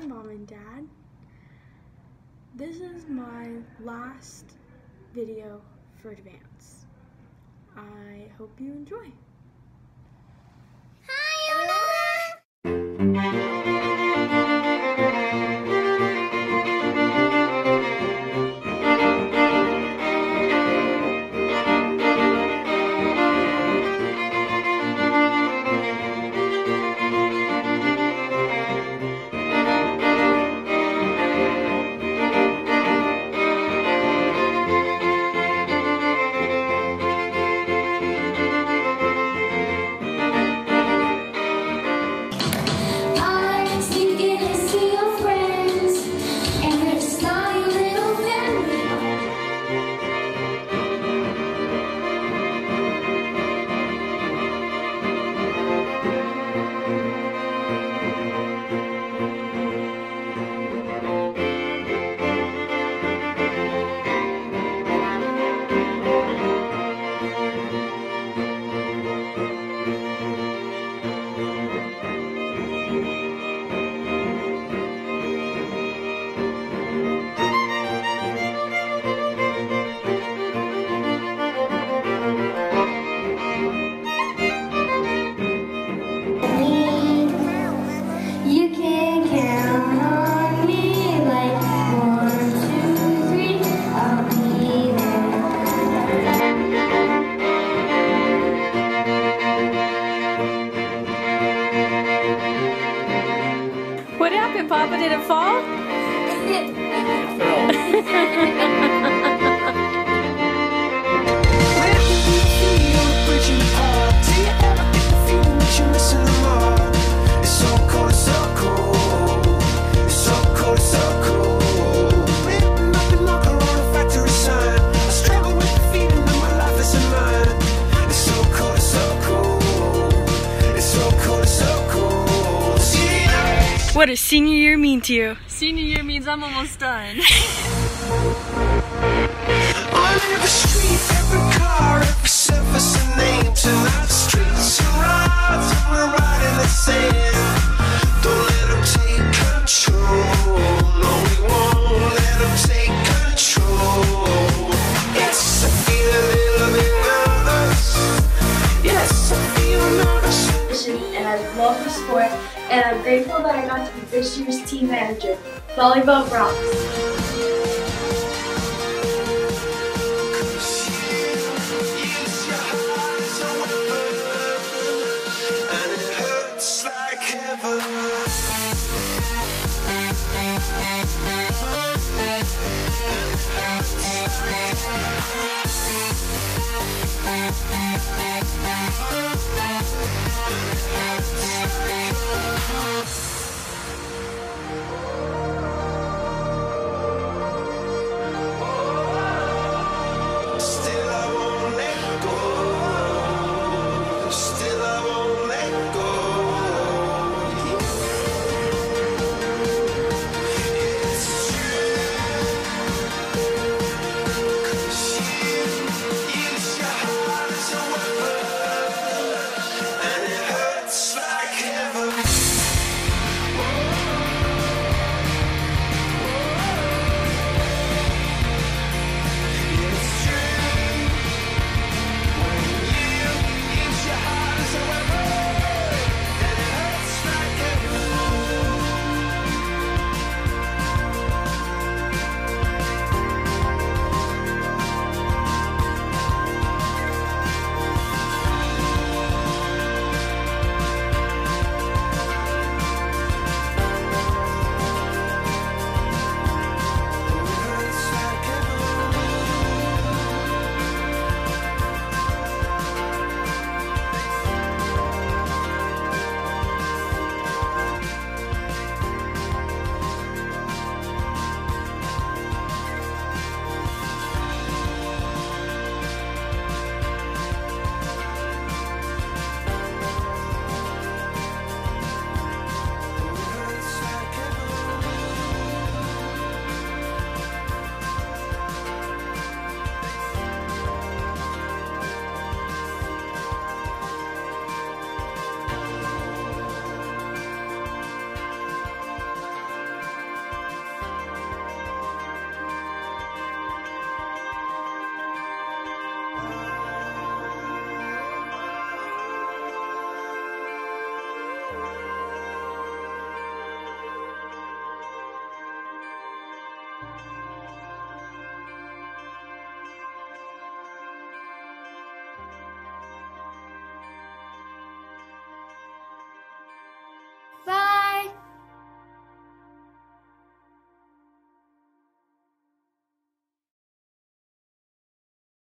Mom and Dad. This is my last video for Advance. I hope you enjoy. What happened, Papa? Did it fall? What does senior year mean to you? Senior year means I'm almost done. On every street, every car, every surface and name. Tonight the streets are rods and we're riding the sand. Don't let them take control. No, we won't let them take control. Yes, I feel a little bit nervous. Yes, I feel nervous. And I love the sport, and I'm grateful that I got to be this year's team manager. Volleyball rocks.